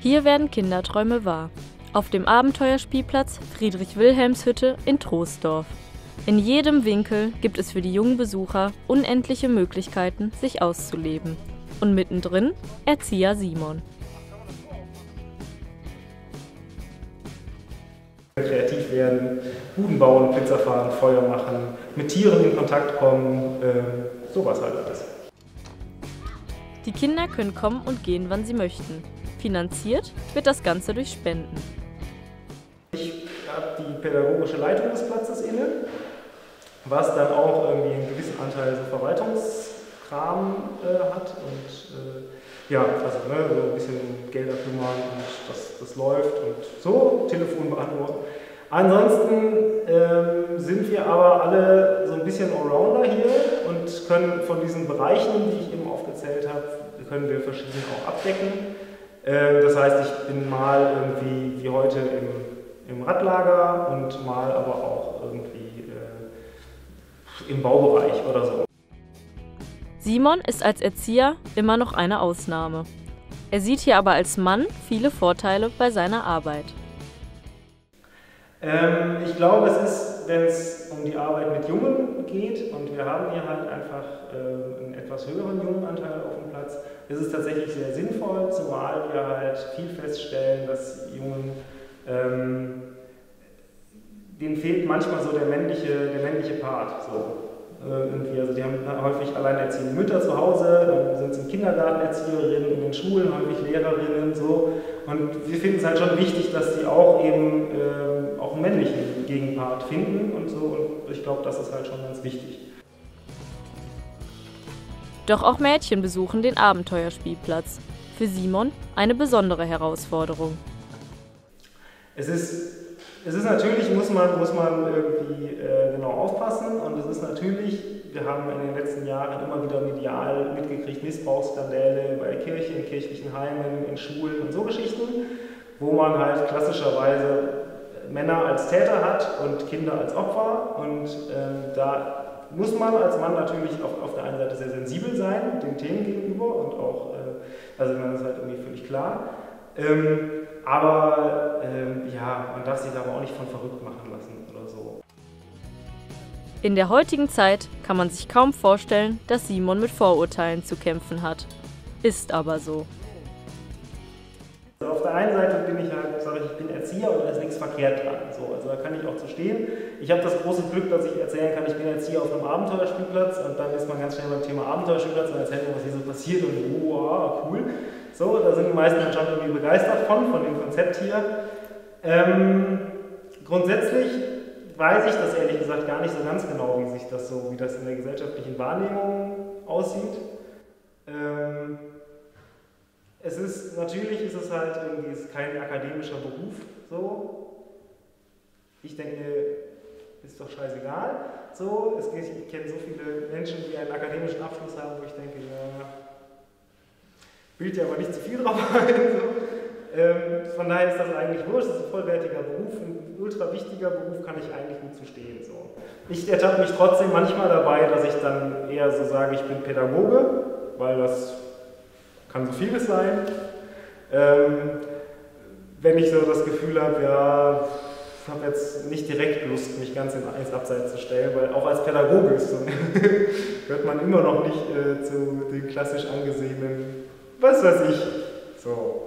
Hier werden Kinderträume wahr. Auf dem Abenteuerspielplatz Friedrich-Wilhelms-Hütte in Troisdorf. In jedem Winkel gibt es für die jungen Besucher unendliche Möglichkeiten, sich auszuleben. Und mittendrin Erzieher Simon. Kreativ werden, Buden bauen, Pizza fahren, Feuer machen, mit Tieren in Kontakt kommen, sowas halt alles. Die Kinder können kommen und gehen, wann sie möchten. Finanziert wird das Ganze durch Spenden. Ich habe die pädagogische Leitung des Platzes inne, was dann auch irgendwie einen gewissen Anteil so Verwaltungskram hat und ja, also so ein bisschen Gelder kümmern und das läuft und so, Telefon beantworten. Ansonsten sind wir aber alle so ein bisschen Allrounder hier und können von diesen Bereichen, die ich eben aufgezählt habe, können wir verschieden auch abdecken. Das heißt, ich bin mal irgendwie wie heute im Radlager und mal aber auch irgendwie im Baubereich oder so. Simon ist als Erzieher immer noch eine Ausnahme. Er sieht hier aber als Mann viele Vorteile bei seiner Arbeit. Ich glaube, es ist, wenn es um die Arbeit mit Jungen geht, und wir haben hier halt einfach einen etwas höheren Jungenanteil auf dem Platz, ist es tatsächlich sehr sinnvoll, zumal wir halt viel feststellen, dass Jungen, denen fehlt manchmal so der männliche Part. So. Irgendwie. Also die haben häufig alleinerziehende Mütter zu Hause, dann sind sie im Kindergarten Erzieherinnen, in den Schulen häufig Lehrerinnen. So. Und wir finden es halt schon wichtig, dass die auch eben auch einen männlichen Gegenpart finden und so. Und ich glaube, das ist halt schon ganz wichtig. Doch auch Mädchen besuchen den Abenteuerspielplatz. Für Simon eine besondere Herausforderung. Es ist natürlich, muss man irgendwie genau aufpassen, und es ist natürlich, wir haben in den letzten Jahren immer wieder medial mitgekriegt, Missbrauchsskandale bei Kirchen, in kirchlichen Heimen, in Schulen und so Geschichten, wo man halt klassischerweise Männer als Täter hat und Kinder als Opfer, und da muss man als Mann natürlich auf der einen Seite sehr sensibel sein, den Themen gegenüber, und auch, also das ist halt irgendwie völlig klar. Aber ja, man darf sich da aber auch nicht von verrückt machen lassen oder so. In der heutigen Zeit kann man sich kaum vorstellen, dass Simon mit Vorurteilen zu kämpfen hat. Ist aber so. Also auf der einen Seite bin ich halt, sage ich bin Erzieher, und da ist nichts verkehrt dran. So, also da kann ich auch zu stehen. Ich habe das große Glück, dass ich erzählen kann, ich bin Erzieher auf einem Abenteuerspielplatz, und dann ist man ganz schnell beim Thema Abenteuerspielplatz und erzählt man, was hier so passiert, und wow, cool. So, da sind die meisten anscheinend irgendwie begeistert von dem Konzept hier. Grundsätzlich weiß ich das ehrlich gesagt gar nicht so ganz genau, wie das in der gesellschaftlichen Wahrnehmung aussieht. Natürlich ist es halt irgendwie kein akademischer Beruf, so. Ich denke, ist doch scheißegal. So, ich kenne so viele Menschen, die einen akademischen Abschluss haben, wo ich denke, ja, bildet ja aber nicht zu viel drauf ein. So. Von daher ist das eigentlich wurscht, das ist ein vollwertiger Beruf, ein ultra wichtiger Beruf, kann ich eigentlich gut zu stehen. So. Ich ertappe mich trotzdem manchmal dabei, dass ich dann eher so sage, ich bin Pädagoge, weil das kann so vieles sein. Wenn ich so das Gefühl habe, ja, ich habe jetzt nicht direkt Lust, mich ganz ins Abseits zu stellen, weil auch als Pädagoge gehört man immer noch nicht zu den klassisch angesehenen, was weiß ich, so.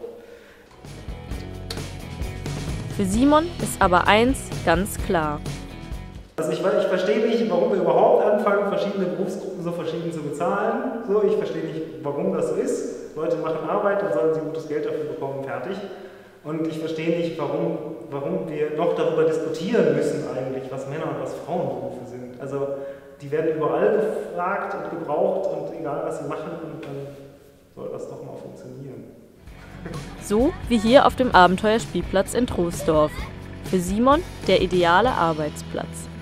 Für Simon ist aber eins ganz klar. Also ich verstehe nicht, warum wir überhaupt anfangen, verschiedene Berufsgruppen so verschieden zu bezahlen. So, ich verstehe nicht, warum das so ist. Leute machen Arbeit, dann sollen sie gutes Geld dafür bekommen, fertig. Und ich verstehe nicht, warum wir noch darüber diskutieren müssen eigentlich, was Männer- und was Frauenberufe sind. Also die werden überall gefragt und gebraucht, und egal was sie machen, und dann soll das doch mal funktionieren. So wie hier auf dem Abenteuerspielplatz in Troisdorf. Für Simon der ideale Arbeitsplatz.